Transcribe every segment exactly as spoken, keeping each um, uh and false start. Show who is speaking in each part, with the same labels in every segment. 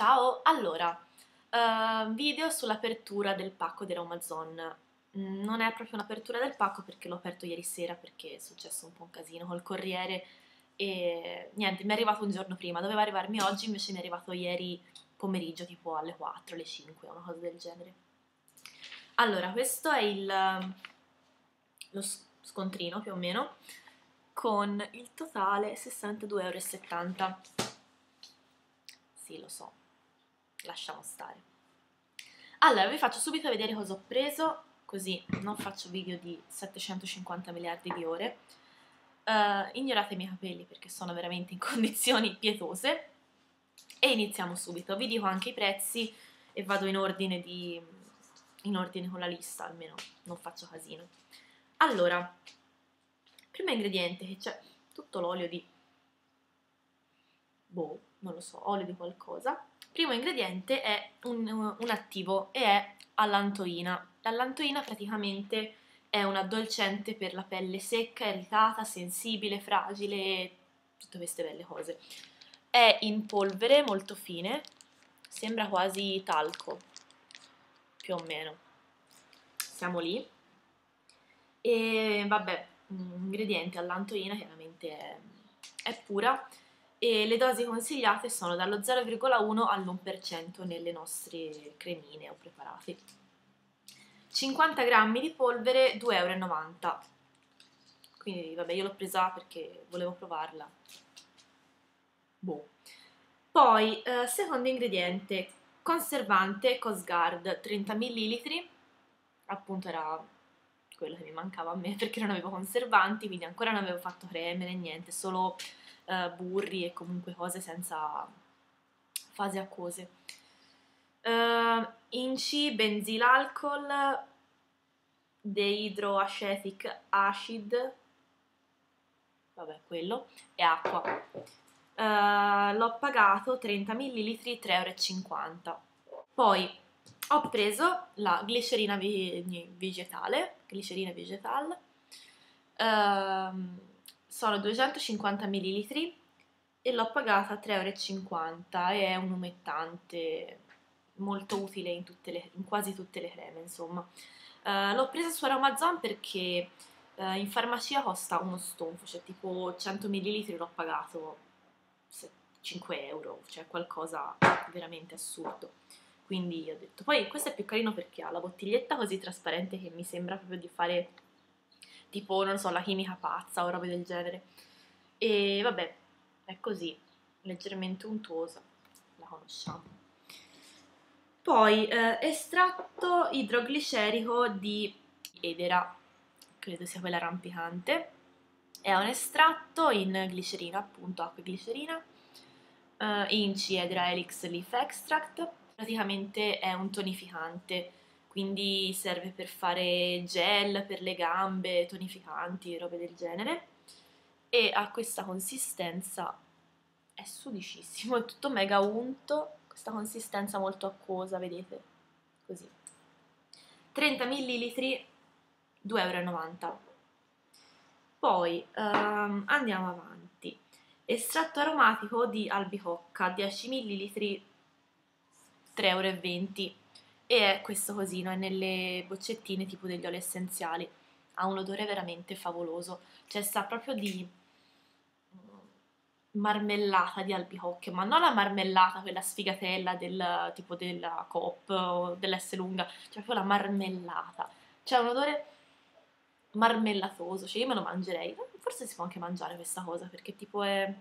Speaker 1: Ciao, allora, eh, video sull'apertura del pacco di Amazon. Mm, Non è proprio un'apertura del pacco perché l'ho aperto ieri sera perché è successo un po' un casino col corriere e niente, mi è arrivato un giorno prima, doveva arrivarmi oggi, invece mi è arrivato ieri pomeriggio, tipo alle quattro, alle cinque, una cosa del genere. Allora, questo è il, lo s- scontrino più o meno, con il totale sessantadue e settanta euro. Sì, lo so, lasciamo stare. Allora, vi faccio subito vedere cosa ho preso, così non faccio video di settecentocinquanta miliardi di ore. Uh, ignorate i miei capelli perché sono veramente in condizioni pietose. E iniziamo subito. Vi dico anche i prezzi e vado in ordine, di, in ordine con la lista, almeno non faccio casino. Allora, primo ingrediente che c'è tutto l'olio di... boh, non lo so, olio di qualcosa. Primo ingrediente è un, un attivo e è allantoina. L'allantoina praticamente è un addolcente per la pelle secca, irritata, sensibile, fragile, tutte queste belle cose. È in polvere molto fine, sembra quasi talco, più o meno. Siamo lì. E vabbè, ingrediente allantoina chiaramente è, è pura e le dosi consigliate sono dallo zero virgola uno all'uno per cento nelle nostre cremine o preparati. cinquanta grammi di polvere, due e novanta euro. Quindi vabbè, io l'ho presa perché volevo provarla. Boh. Poi, eh, secondo ingrediente, conservante Cosgard, trenta millilitri, appunto era quello che mi mancava a me perché non avevo conservanti, quindi ancora non avevo fatto creme né niente, solo eh, burri e comunque cose senza fasi acquose. Uh, inci, benzilalcol, dehydroacetic acid, vabbè quello, e acqua. Uh, l'ho pagato trenta millilitri, tre e cinquanta euro. Poi ho preso la glicerina vegetale, glicerina vegetale, uh, sono duecentocinquanta millilitri e l'ho pagata tre e cinquanta euro e è un umettante molto utile in, tutte le, in quasi tutte le creme, insomma. Uh, l'ho presa su Amazon perché uh, in farmacia costa uno stonfo, cioè tipo cento millilitri l'ho pagato cinque euro, cioè qualcosa veramente assurdo. Quindi ho detto, poi questo è più carino perché ha la bottiglietta così trasparente che mi sembra proprio di fare tipo, non so, la chimica pazza o robe del genere. E vabbè, è così, leggermente untuosa, la conosciamo. Poi eh, estratto idroglicerico di edera, credo sia quella rampicante. È un estratto in glicerina, appunto, acqua e glicerina, uh, Inci Edera Helix Leaf Extract. Praticamente è un tonificante, quindi serve per fare gel per le gambe, tonificanti, robe del genere. E ha questa consistenza, è sudicissimo, è tutto mega unto, questa consistenza molto acquosa, vedete? Così. trenta millilitri, due e novanta euro. Poi um, andiamo avanti. Estratto aromatico di albicocca, dieci millilitri, tre e venti euro. E è questo cosino, è nelle boccettine tipo degli oli essenziali. Ha un odore veramente favoloso. Cioè sa proprio di marmellata di albicocche, ma non la marmellata, quella sfigatella del tipo della Coop o dell'S lunga, cioè proprio la marmellata. C'è un odore marmellatoso, cioè io me lo mangerei. Forse si può anche mangiare questa cosa perché tipo è...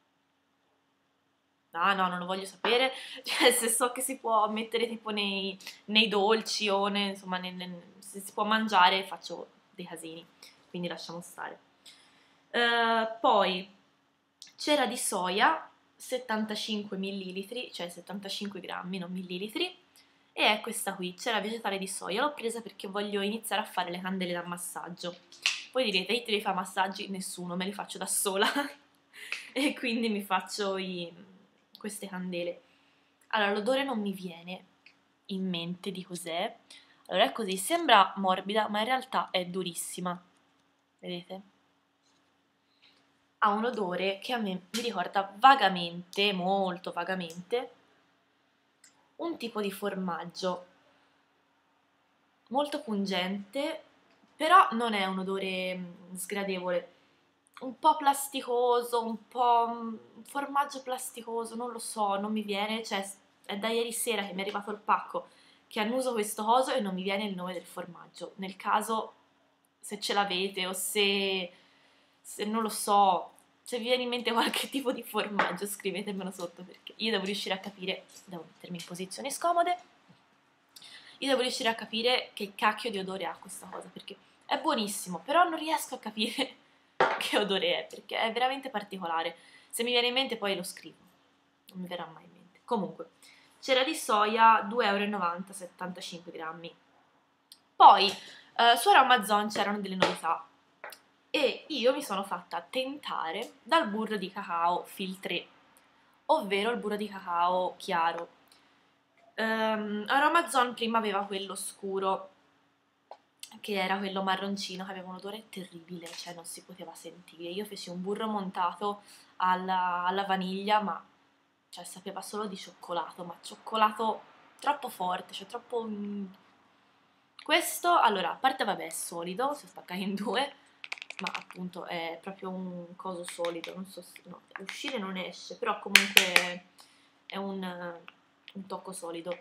Speaker 1: No, no, non lo voglio sapere, cioè se so che si può mettere tipo nei, nei dolci o ne- insomma ne- ne- se si può mangiare faccio dei casini, quindi lasciamo stare. Eh, poi cera di soia, settantacinque millilitri, cioè settantacinque grammi, non millilitri, e è questa qui, cera vegetale di soia. L'ho presa perché voglio iniziare a fare le candele da massaggio. Voi direte, io te li fa massaggi? Nessuno, me li faccio da sola. E quindi mi faccio i, queste candele. Allora, l'odore non mi viene in mente di cos'è. Allora, è così, sembra morbida, ma in realtà è durissima. Vedete? Ha un odore che a me mi ricorda vagamente, molto vagamente, un tipo di formaggio molto pungente, però non è un odore sgradevole, un po' plasticoso, un po' un formaggio plasticoso, non lo so, non mi viene, cioè è da ieri sera che mi è arrivato il pacco che annuso questo coso e non mi viene il nome del formaggio. Nel caso, se ce l'avete o se, se non lo so, se vi viene in mente qualche tipo di formaggio, scrivetemelo sotto, perché io devo riuscire a capire, devo mettermi in posizioni scomode, io devo riuscire a capire che cacchio di odore ha questa cosa, perché è buonissimo, però non riesco a capire che odore è, perché è veramente particolare. Se mi viene in mente poi lo scrivo, non mi verrà mai in mente. Comunque, cera di soia due e novanta euro, settantacinque grammi. Poi eh, su Amazon c'erano delle novità e io mi sono fatta tentare dal burro di cacao Filtré, ovvero il burro di cacao chiaro. Um, Amazon prima aveva quello scuro, che era quello marroncino, che aveva un odore terribile, cioè non si poteva sentire. Io feci un burro montato alla, alla vaniglia, ma cioè, sapeva solo di cioccolato, ma cioccolato troppo forte, cioè troppo... Mm. Questo, allora, a parte vabbè è solido, si spacca in due, ma appunto è proprio un coso solido, non so se... no, uscire non esce, però comunque è un, un tocco solido.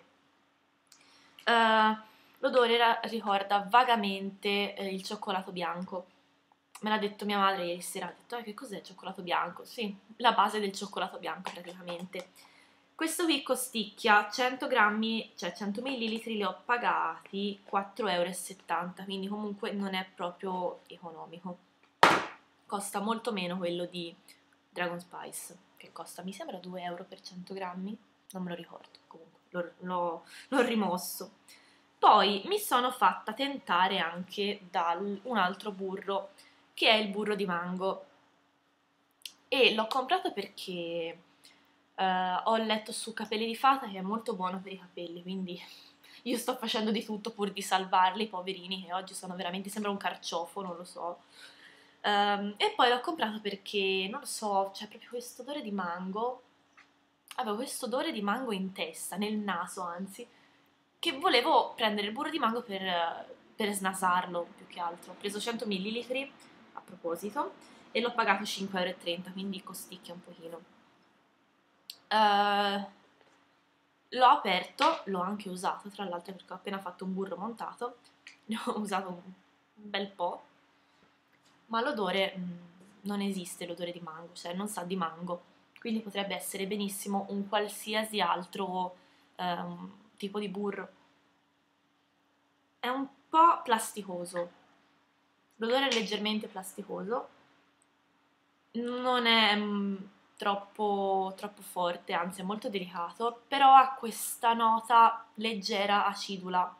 Speaker 1: Uh, l'odore ricorda vagamente eh, il cioccolato bianco. Me l'ha detto mia madre ieri sera, ha detto, eh, che cos'è il cioccolato bianco? Sì, la base del cioccolato bianco praticamente. Questo qui costicchia cento grammi, cioè cento millilitri li ho pagati quattro e settanta euro, quindi comunque non è proprio economico. Costa molto meno quello di Dragon Spice, che costa, mi sembra, due euro per cento grammi, non me lo ricordo, comunque l'ho rimosso. Poi mi sono fatta tentare anche da un altro burro, che è il burro di mango, e l'ho comprato perché Uh, ho letto su Capelli di Fata che è molto buono per i capelli, quindi io sto facendo di tutto pur di salvarli, i poverini, che oggi sono veramente, sembra un carciofo, non lo so. Um, e poi l'ho comprato perché, non lo so, c'è proprio questo odore di mango, avevo questo odore di mango in testa, nel naso anzi, che volevo prendere il burro di mango per, per snasarlo, più che altro. Ho preso cento millilitri, a proposito, e l'ho pagato cinque e trenta euro, quindi costicchia un pochino. Uh, l'ho aperto, l'ho anche usato tra l'altro perché ho appena fatto un burro montato, ne ho usato un, un bel po', ma l'odore mh, non esiste, l'odore di mango, cioè non sa di mango, quindi potrebbe essere benissimo un qualsiasi altro um, tipo di burro. È un po' plasticoso, l'odore è leggermente plasticoso, non è... Mh, Troppo, troppo forte, anzi è molto delicato, però ha questa nota leggera acidula.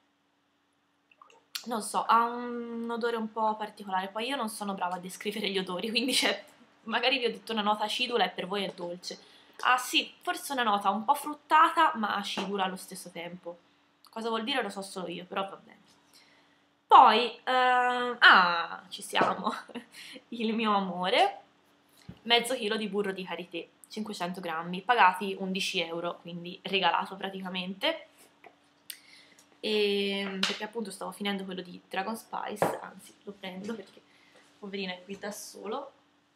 Speaker 1: Non so, ha un odore un po' particolare. Poi io non sono brava a descrivere gli odori, quindi cioè, magari vi ho detto una nota acidula e per voi è dolce. Ah sì, forse una nota un po' fruttata, ma acidula allo stesso tempo. Cosa vuol dire lo so solo io, però va bene. Poi, uh, ah, ci siamo, il mio amore. Mezzo chilo di burro di karité, cinquecento grammi, pagati undici euro, quindi regalato praticamente. E, perché appunto stavo finendo quello di Dragon Spice, anzi lo prendo perché poverino è qui da solo.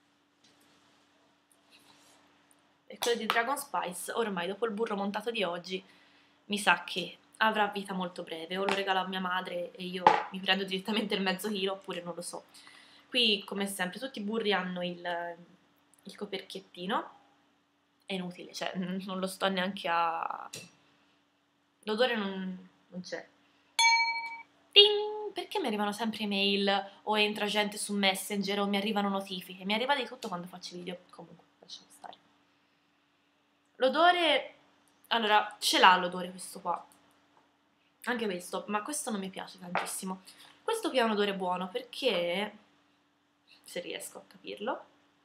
Speaker 1: E quello di Dragon Spice ormai dopo il burro montato di oggi mi sa che avrà vita molto breve, o lo regalo a mia madre e io mi prendo direttamente il mezzo chilo oppure non lo so. Qui come sempre tutti i burri hanno il il coperchiettino, è inutile, cioè non lo sto neanche a... l'odore non, non c'è. Ting! Perché mi arrivano sempre email o entra gente su Messenger o mi arrivano notifiche? Mi arriva di tutto quando faccio video, comunque lasciamo stare. L'odore, allora ce l'ha l'odore questo qua, anche questo, ma questo non mi piace tantissimo. Questo qui ha un odore buono perché, se riesco a capirlo,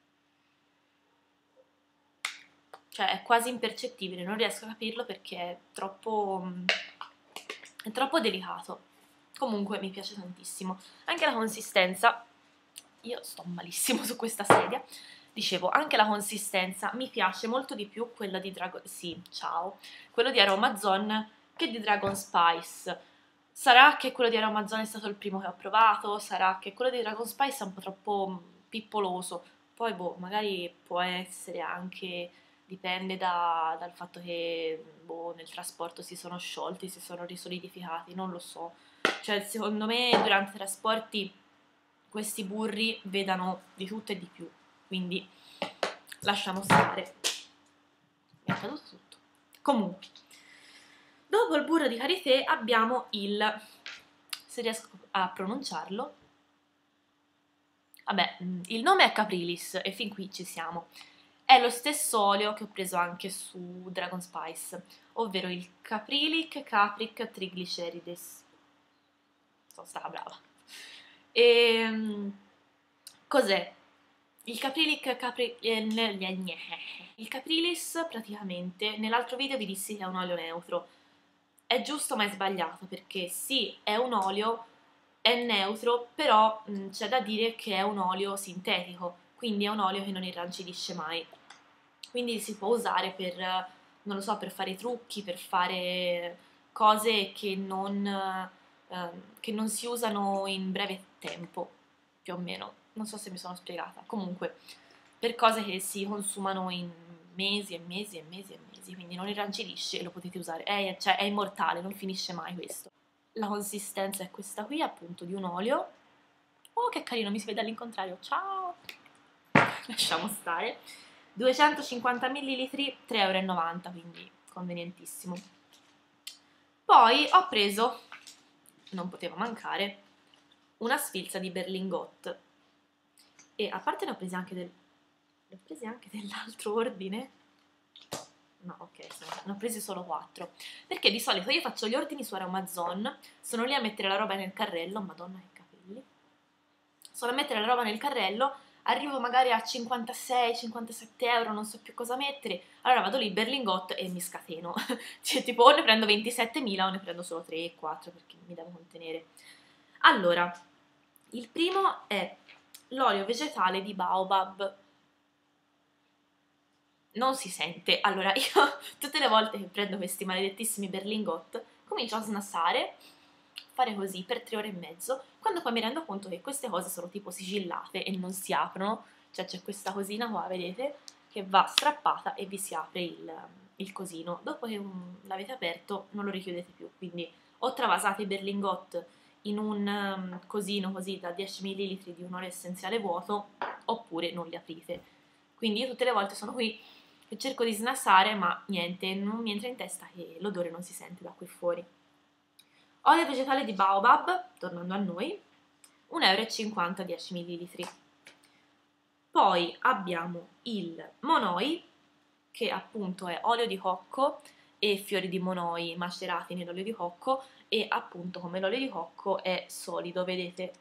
Speaker 1: cioè è quasi impercettibile, non riesco a capirlo perché è troppo, è troppo delicato. Comunque mi piace tantissimo. Anche la consistenza, io sto malissimo su questa sedia, Dicevo, anche la consistenza mi piace molto di più quella di Dragon... sì, ciao, quello di Aromazone che di Dragon Spice. Sarà che quello di Aromazone è stato il primo che ho provato, sarà che quello di Dragon Spice è un po' troppo pippoloso, poi boh, magari può essere anche, dipende da, dal fatto che boh, nel trasporto si sono sciolti, si sono risolidificati, non lo so. Cioè, secondo me durante i trasporti questi burri vedano di tutto e di più, quindi lasciamo stare. Mi è caduto tutto. Comunque, dopo il burro di karité abbiamo il, se riesco a pronunciarlo, vabbè, il nome è Caprilis e fin qui ci siamo. È lo stesso olio che ho preso anche su Dragon Spice, ovvero il Caprilic Capric Triglycerides. Sono stata brava. E cos'è? Il Caprilic Capri... Il Caprilis praticamente, nell'altro video vi dissi che è un olio neutro. È giusto ma è sbagliato, perché sì, è un olio, è neutro, però c'è da dire che è un olio sintetico, quindi è un olio che non irrancidisce mai. Quindi si può usare per, non lo so, per fare trucchi, per fare cose che non, eh, che non si usano in breve tempo, più o meno. Non so se mi sono spiegata. Comunque, per cose che si consumano in mesi e mesi e mesi e mesi, quindi non irrancidisce e lo potete usare. È, cioè, è immortale, non finisce mai questo. La consistenza è questa qui, appunto, di un olio. Oh, che carino, mi si vede all'incontrario. Ciao! Lasciamo stare. duecentocinquanta millilitri, tre euro e novanta, quindi convenientissimo. Poi ho preso, non poteva mancare, una sfilza di Berlingot. E a parte ne ho presi anche del... ne ho presi anche dell'altro ordine? No, ok, ne ho presi solo quattro. Perché di solito io faccio gli ordini su Amazon, sono lì a mettere la roba nel carrello, madonna che capelli. Sono a mettere la roba nel carrello, arrivo magari a cinquantasei cinquantasette euro, non so più cosa mettere, allora vado lì Berlingot e mi scateno. Cioè tipo o ne prendo ventisettemila o ne prendo solo tre quattro perché mi devo contenere. Allora, il primo è l'olio vegetale di Baobab. Non si sente. Allora, io tutte le volte che prendo questi maledettissimi Berlingot comincio a snassare, fare così per tre ore e mezzo, quando poi mi rendo conto che queste cose sono tipo sigillate e non si aprono, cioè c'è questa cosina qua, vedete, che va strappata e vi si apre il, il cosino. Dopo che um, l'avete aperto non lo richiudete più, quindi o travasate i Berlingot in un um, cosino così da dieci millilitri di un olio essenziale vuoto, oppure non li aprite. Quindi io tutte le volte sono qui e cerco di snassare, ma niente, non mi entra in testa che l'odore non si sente da qui fuori. Olio vegetale di Baobab, tornando a noi, un euro e cinquanta, dieci millilitri. Poi abbiamo il Monoi, che appunto è olio di cocco e fiori di monoi macerati nell'olio di cocco, e appunto come l'olio di cocco è solido, vedete?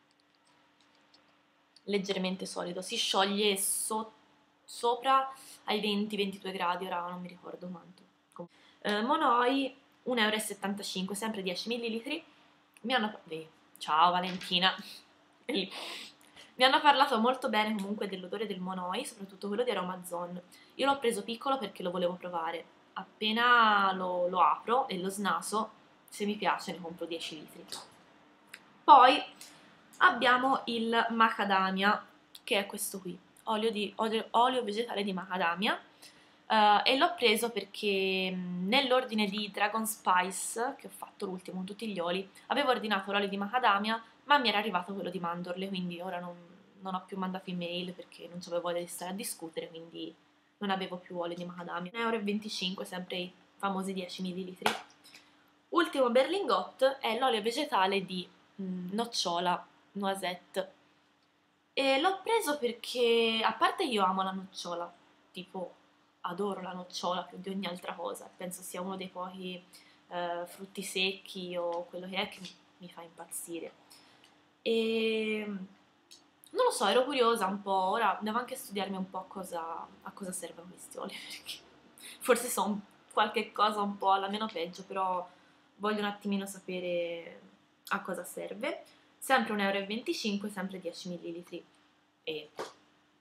Speaker 1: Leggermente solido, si scioglie so sopra ai venti ventidue gradi, ora non mi ricordo quanto. Eh, Monoi, un euro e settantacinque, sempre dieci millilitri. Mi hanno... Eh, ciao Valentina! Mi hanno parlato molto bene comunque dell'odore del Monoi, soprattutto quello di Aromazone. Io l'ho preso piccolo perché lo volevo provare. Appena lo, lo apro e lo snaso, se mi piace ne compro dieci litri. Poi abbiamo il macadamia, che è questo qui, olio, di, olio, olio vegetale di macadamia, uh, e l'ho preso perché nell'ordine di Dragon Spice, che ho fatto l'ultimo con tutti gli oli, avevo ordinato l'olio di macadamia, ma mi era arrivato quello di mandorle, quindi ora non, non ho più mandato email perché non avevo voglia di stare a discutere, quindi non avevo più olio di macadamia. un euro e venticinque, sempre i famosi dieci millilitri. Ultimo Berlingot è l'olio vegetale di mh, nocciola, noisette, e l'ho preso perché, a parte io amo la nocciola, tipo adoro la nocciola più di ogni altra cosa, penso sia uno dei pochi eh, frutti secchi o quello che è che mi fa impazzire. E non lo so, ero curiosa un po', ora devo anche studiarmi un po' a cosa, a cosa servono questi oli, perché forse sono qualche cosa un po' alla meno peggio, però voglio un attimino sapere a cosa serve. Sempre un euro e venticinque, sempre dieci millilitri, e,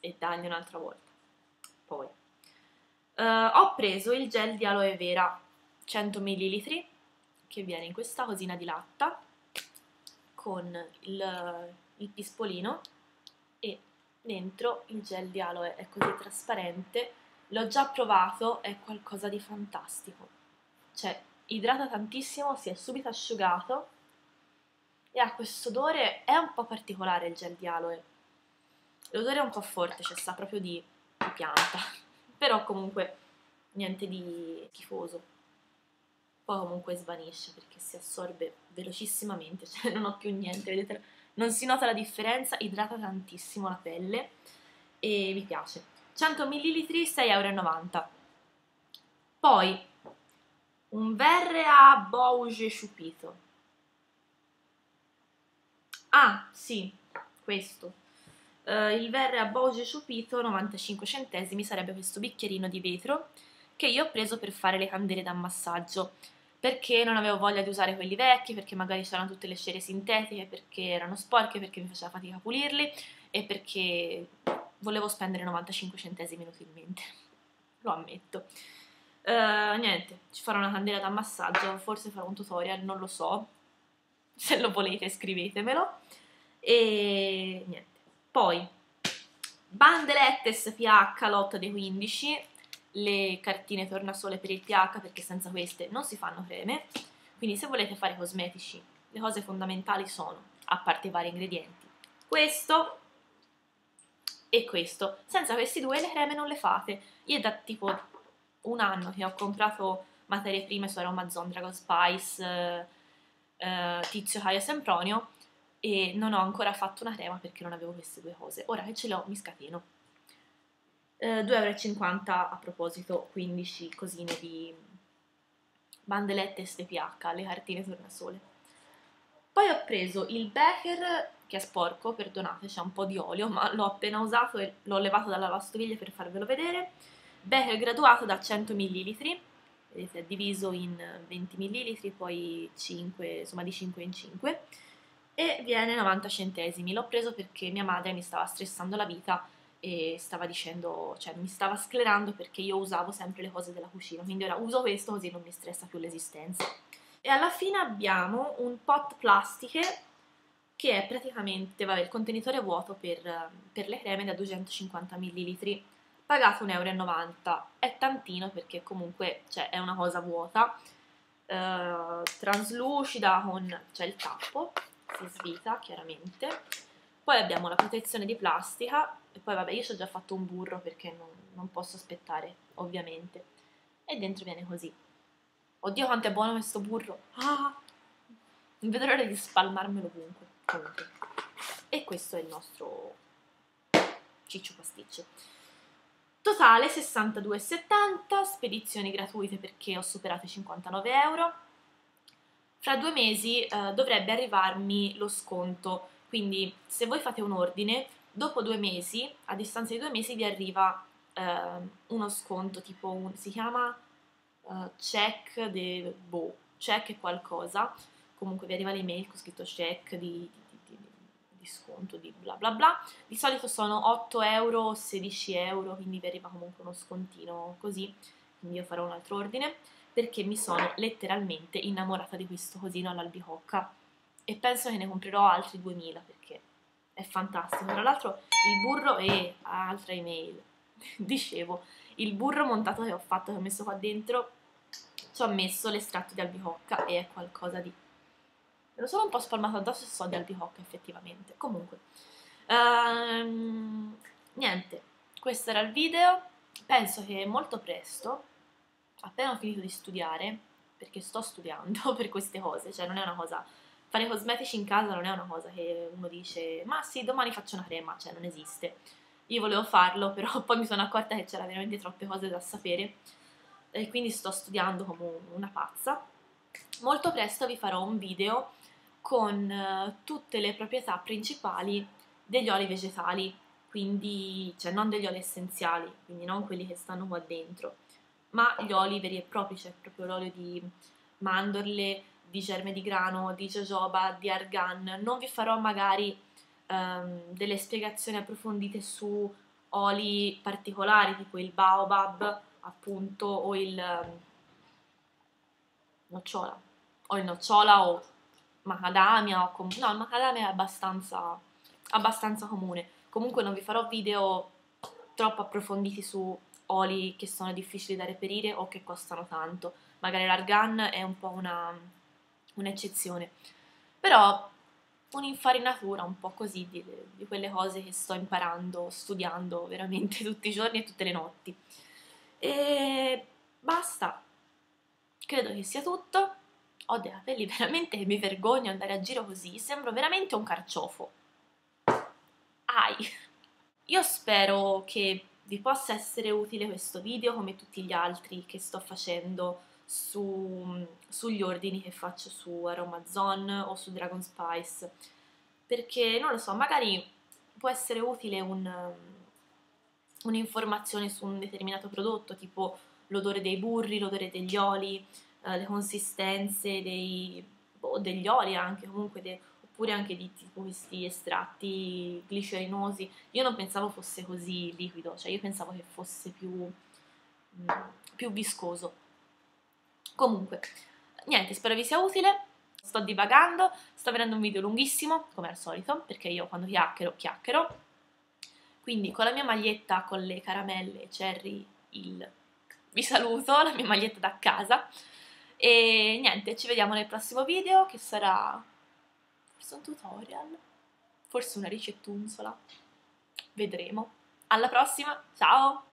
Speaker 1: e tagli un'altra volta. Poi uh, ho preso il gel di aloe vera cento millilitri che viene in questa cosina di latta con il, il pispolino e dentro il gel di aloe è così trasparente. L'ho già provato, è qualcosa di fantastico, cioè idrata tantissimo, si è subito asciugato e ha questo odore, è un po' particolare il gel di aloe, l'odore è un po' forte, cioè sa proprio di, di pianta, però comunque niente di schifoso. Poi comunque svanisce perché si assorbe velocissimamente, cioè non ho più niente, vedete? Non si nota la differenza, idrata tantissimo la pelle e mi piace. cento millilitri, sei e novanta euro. Poi un verre a Bauge Chupito. Ah, sì, questo. Uh, il verre a Bauge Chupito, novantacinque centesimi, sarebbe questo bicchierino di vetro che io ho preso per fare le candele da massaggio, perché non avevo voglia di usare quelli vecchi, perché magari c'erano tutte le cere sintetiche, perché erano sporche, perché mi faceva fatica a pulirli e perché volevo spendere novantacinque centesimi inutilmente, lo ammetto. Uh, niente, ci farò una candela da massaggio, forse farò un tutorial, non lo so, se lo volete scrivetemelo. E niente, poi bandelette S P H lotta dei quindici, le cartine tornasole per il pH, perché senza queste non si fanno creme, quindi se volete fare cosmetici le cose fondamentali sono, a parte i vari ingredienti, questo e questo. Senza questi due le creme non le fate. Io è da tipo un anno che ho comprato materie prime su Amazon, Dragon Spice, eh, eh, Tizio, Caio, Sempronio, e non ho ancora fatto una crema perché non avevo queste due cose. Ora che ce l'ho mi scateno. eh, due euro e cinquanta a proposito, quindici cosine di bandelette S P H, le cartine tornasole. Poi ho preso il becher, che è sporco, perdonate, c'è un po' di olio, ma l'ho appena usato e l'ho levato dalla lavastoviglie per farvelo vedere. Becher graduato da cento millilitri, vedete è diviso in venti millilitri, poi cinque, insomma di cinque in cinque, e viene novanta centesimi. L'ho preso perché mia madre mi stava stressando la vita e stava dicendo, cioè mi stava sclerando perché io usavo sempre le cose della cucina, quindi ora uso questo così non mi stressa più l'esistenza. E alla fine abbiamo un pot plastiche che è praticamente, vabbè, il contenitore vuoto per, per le creme da duecentocinquanta millilitri, pagato un euro e novanta. È tantino perché comunque cioè, è una cosa vuota, eh, traslucida, con c'è il tappo, si svita chiaramente, poi abbiamo la protezione di plastica e poi vabbè io ci ho già fatto un burro perché non, non posso aspettare ovviamente, e dentro viene così. Oddio quanto è buono questo burro, ah, non vedo l'ora di spalmarmelo ovunque. Comunque. E questo è il nostro ciccio pasticcio. Totale sessantadue e settanta, spedizioni gratuite perché ho superato i cinquantanove euro. Fra due mesi eh, dovrebbe arrivarmi lo sconto, quindi se voi fate un ordine, dopo due mesi, a distanza di due mesi, vi arriva eh, uno sconto, tipo un, si chiama uh, check de, boh, check è qualcosa, comunque vi arriva l'email con scritto check di, di, di, di sconto, di bla bla bla. Di solito sono otto euro o sedici euro, quindi vi arriva comunque uno scontino così, quindi io farò un altro ordine, perché mi sono letteralmente innamorata di questo cosino all'albicocca e penso che ne comprerò altri duemila perché è fantastico. Tra l'altro il burro e altra email, dicevo, il burro montato che ho fatto, che ho messo qua dentro, ci ho messo l'estratto di albicocca e è qualcosa di... me lo sono un po' spalmato addosso e so di albicocca effettivamente. Comunque, ehm, niente, questo era il video. Penso che molto presto, appena ho finito di studiare, perché sto studiando per queste cose, cioè non è una cosa... fare cosmetici in casa non è una cosa che uno dice ma sì, domani faccio una crema, cioè non esiste. Io volevo farlo, però poi mi sono accorta che c'era veramente troppe cose da sapere e quindi sto studiando come una pazza. Molto presto vi farò un video con uh, tutte le proprietà principali degli oli vegetali, quindi, cioè non degli oli essenziali, quindi non quelli che stanno qua dentro, ma gli oli veri e propri, cioè proprio l'olio di mandorle, di germe di grano, di jojoba, di argan. Non vi farò magari um, delle spiegazioni approfondite su oli particolari tipo il baobab appunto o il um, nocciola o il nocciola o macadamia o com- no il macadamia è abbastanza, abbastanza comune. Comunque non vi farò video troppo approfonditi su oli che sono difficili da reperire o che costano tanto, magari l'argan è un po' una, un'eccezione, però un'infarinatura un po' così di, di quelle cose che sto imparando, studiando veramente tutti i giorni e tutte le notti. E basta, credo che sia tutto. Ho dei capelli veramente che mi vergogno andare a giro così, sembro veramente un carciofo. Ai! Io spero che vi possa essere utile questo video come tutti gli altri che sto facendo su, sugli ordini che faccio su Aromazone o su Dragon Spice, perché non lo so, magari può essere utile un, un'informazione su un determinato prodotto, tipo l'odore dei burri, l'odore degli oli, eh, le consistenze dei, boh, degli oli anche, comunque de, oppure anche di tipo questi estratti glicerinosi. Io non pensavo fosse così liquido, cioè io pensavo che fosse più, mh, più viscoso. Comunque, niente, spero vi sia utile. Sto divagando, sto vedendo un video lunghissimo, come al solito, perché io quando chiacchiero, chiacchiero. Quindi con la mia maglietta con le caramelle Cherry Hill vi saluto, la mia maglietta da casa. E niente, ci vediamo nel prossimo video che sarà forse un tutorial, forse una ricettunzola, vedremo. Alla prossima, ciao!